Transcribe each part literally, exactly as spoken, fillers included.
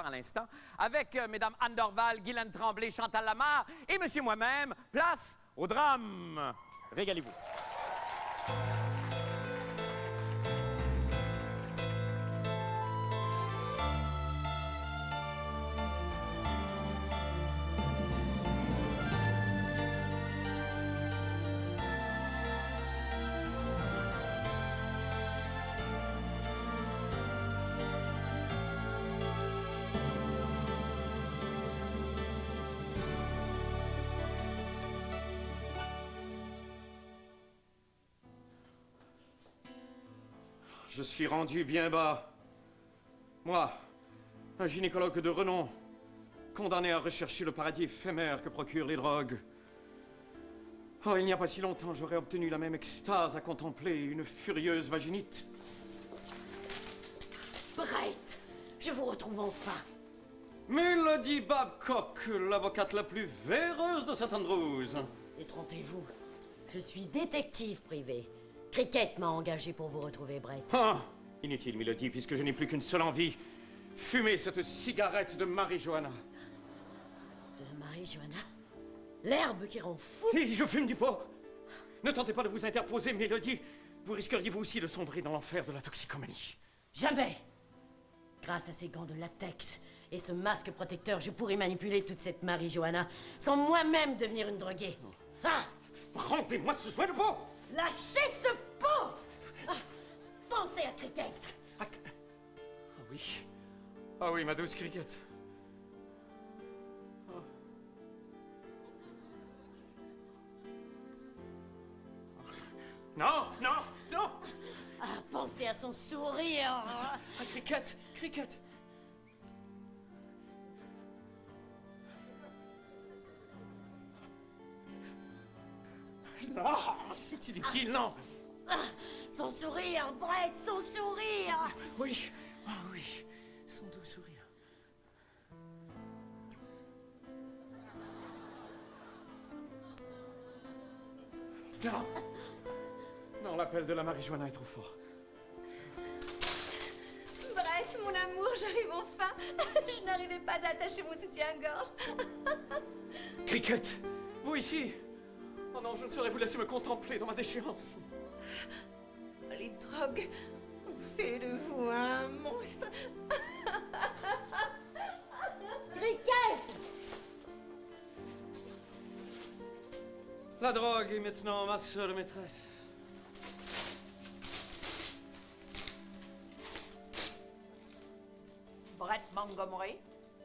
voir à l'instant, avec euh, Mesdames Anne Dorval, Guylaine Tremblay, Chantal Lamarre et Monsieur moi-même, place au drame. Régalez-vous. Je suis rendu bien bas. Moi, un gynécologue de renom, condamné à rechercher le paradis éphémère que procurent les drogues. Oh, il n'y a pas si longtemps, j'aurais obtenu la même extase à contempler une furieuse vaginite. Brett, je vous retrouve enfin. Mélodie Babcock, l'avocate la plus véreuse de Saint Andrews. Détrompez-vous, je suis détective privé. Cricket m'a engagé pour vous retrouver, Brett. Ah, inutile, Mélodie, puisque je n'ai plus qu'une seule envie. Fumer cette cigarette de Marie-Johanna. De Marie-Johanna? L'herbe qui rend fou? Si, je fume du pot. Ne tentez pas de vous interposer, Mélodie. Vous risqueriez vous aussi de sombrer dans l'enfer de la toxicomanie. Jamais! Grâce à ces gants de latex et ce masque protecteur, je pourrais manipuler toute cette Marie-Johanna sans moi-même devenir une droguée. Ah! Rendez-moi ce joint de peau! Lâchez ce pot! Ah, pensez à Cricket! Ah, ah oui. Ah oui, ma douce Cricket. Ah. Non, non, non! Ah, pensez à son sourire! Ah, ah, Cricket, Cricket! Non, c'est inutile, non! Ah, son sourire, Brett, son sourire! Oui, ah oui, son doux sourire. Non! Non, l'appel de la Marie-Johanna est trop fort. Brett, mon amour, j'arrive enfin. Je n'arrivais pas à attacher mon soutien-gorge. Cricket, vous ici? Oh non, je ne saurais vous laisser me contempler dans ma déchéance. Les drogues ont fait de vous un monstre. Cricket! La drogue est maintenant ma seule maîtresse. Brett Montgomery.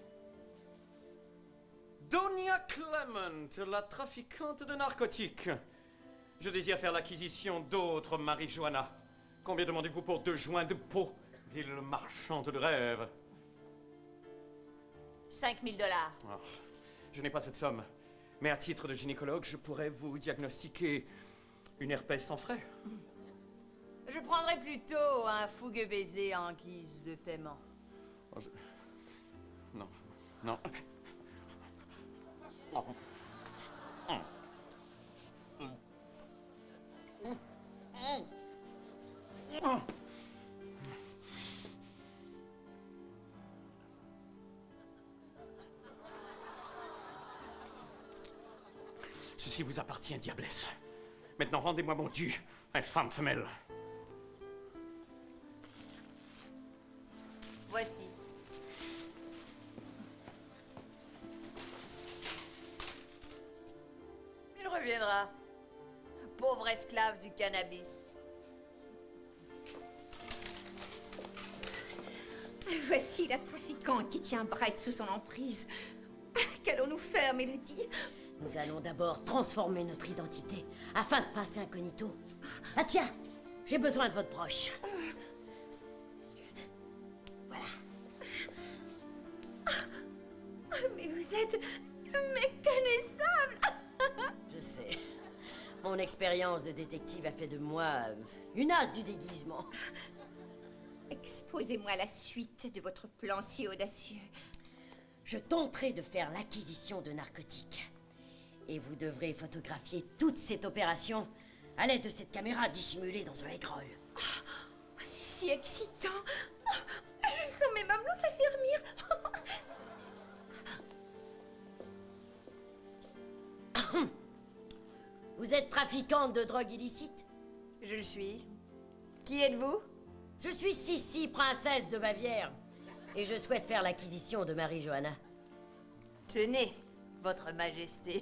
Donia Clement, la trafiquante de narcotiques. Je désire faire l'acquisition d'autres Marie-Johanna. Combien demandez-vous pour deux joints de peau, ville marchande de rêves? cinq mille dollars. Oh, je n'ai pas cette somme. Mais à titre de gynécologue, je pourrais vous diagnostiquer une herpès sans frais. Je prendrais plutôt un fougueux baiser en guise de paiement. Oh, je... Non, non. Oh. Oh. Oh. Ceci vous appartient, diablesse. Maintenant, rendez-moi mon dû, infâme femelle. Voici. Il reviendra. Pauvre esclave du cannabis. Voici la trafiquante qui tient Brett sous son emprise. Qu'allons-nous faire, Mélodie? Nous allons d'abord transformer notre identité afin de passer incognito. Ah tiens, j'ai besoin de votre broche. Voilà. Mais vous êtes méconnaissable. Je sais. Mon expérience de détective a fait de moi une as du déguisement. Exposez-moi la suite de votre plan si audacieux. Je tenterai de faire l'acquisition de narcotiques. Et vous devrez photographier toute cette opération à l'aide de cette caméra dissimulée dans un écrol. Oh, c'est si excitant. Je sens mes mamelons s'affermir. Vous êtes trafiquante de drogue illicite? Je le suis. Qui êtes-vous? Je suis Sissi, princesse de Bavière. Et je souhaite faire l'acquisition de Marie-Johanna. Tenez, votre majesté.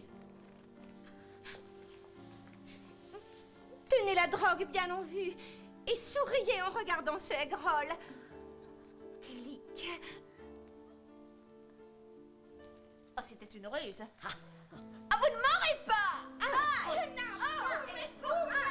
Tenez la drogue bien en vue et souriez en regardant ce aigrol. Lick. Oh, c'était une ruse. Ah, vous ne m'aurez pas! Ah, non, non,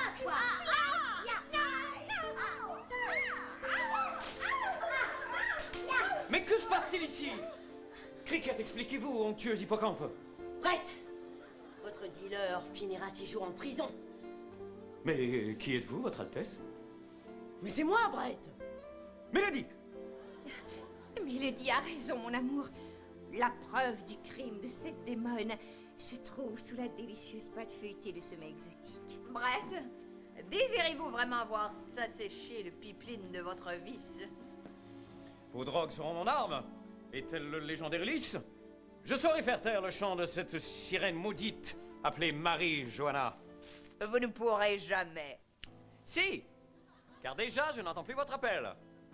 Mais que se passe-t-il ici? Cricket, expliquez-vous, onctueux hippocampe. Prête! Votre dealer finira ses jours en prison. Mais qui êtes-vous, votre Altesse? Mais c'est moi, Brett! Mélodie! Milady a raison, mon amour. La preuve du crime de cette démone se trouve sous la délicieuse pâte feuilletée de ce mets exotique. Brett, désirez-vous vraiment voir s'assécher le pipeline de votre vice? Vos drogues seront mon arme. Est-elle le légendaire Ulysse? Je saurai faire taire le chant de cette sirène maudite appelée Marie-Johanna. Vous ne pourrez jamais. Si! Car déjà, je n'entends plus votre appel.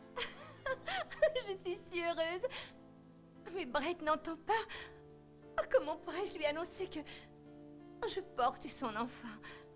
Je suis si heureuse. Mais Brett n'entend pas. Oh, comment pourrais-je lui annoncer que je porte son enfant?